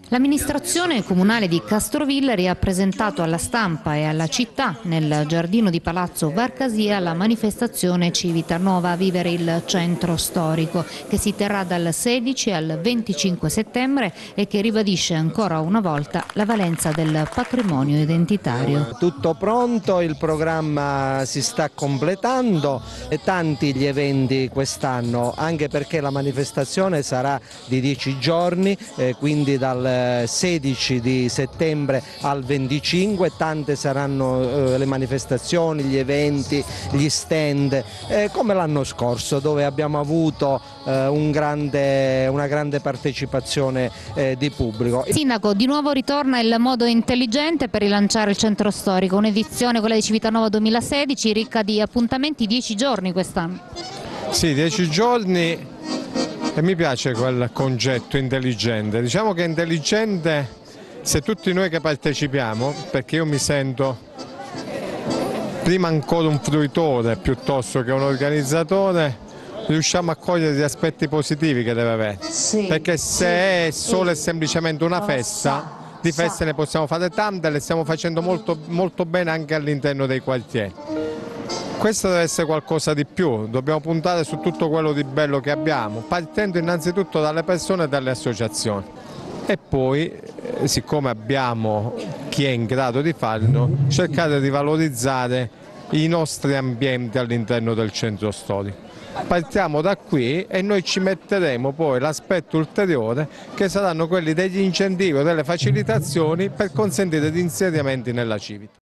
L'amministrazione comunale di Castrovillari ha presentato alla stampa e alla città, nel giardino di Palazzo Varcasia, la manifestazione Civita Nuova a vivere il centro storico, che si terrà dal 16 al 25 settembre e che ribadisce ancora una volta la valenza del patrimonio identitario. Tutto pronto, il programma si sta completando e tanti gli eventi quest'anno, anche perché la manifestazione sarà di 10 giorni, quindi dal 16 di settembre al 25, tante saranno le manifestazioni, gli eventi, gli stand, come l'anno scorso, dove abbiamo avuto una grande partecipazione di pubblico. Sindaco, di nuovo ritorna il modo intelligente per rilanciare il centro storico, un'edizione, quella di Civitanova 2016, ricca di appuntamenti, 10 giorni quest'anno. Sì, 10 giorni. E mi piace quel concetto intelligente. Diciamo che è intelligente se tutti noi che partecipiamo, perché io mi sento prima ancora un fruitore piuttosto che un organizzatore, riusciamo a cogliere gli aspetti positivi che deve avere. Perché se è solo e semplicemente una festa, di feste ne possiamo fare tante, le stiamo facendo molto bene anche all'interno dei quartieri. Questo deve essere qualcosa di più, dobbiamo puntare su tutto quello di bello che abbiamo, partendo innanzitutto dalle persone e dalle associazioni. E poi, siccome abbiamo chi è in grado di farlo, cercare di valorizzare i nostri ambienti all'interno del centro storico. Partiamo da qui e noi ci metteremo poi l'aspetto ulteriore, che saranno quelli degli incentivi o delle facilitazioni per consentire gli insediamenti nella Civita.